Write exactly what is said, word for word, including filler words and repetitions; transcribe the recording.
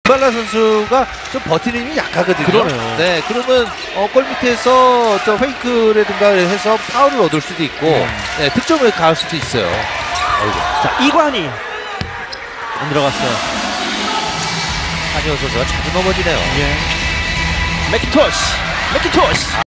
김발라 선수가 좀 버티는 힘이 약하거든요. 그러네요. 네, 그러면 어, 골 밑에서 저 페이크라든가 해서 파울을 얻을 수도 있고 음. 네, 득점을 가할 수도 있어요. 어이구. 자, 이관희 안 들어갔어요. 한효 선수가 자주 넘어지네요. 예. 맥키토시, 맥키토시.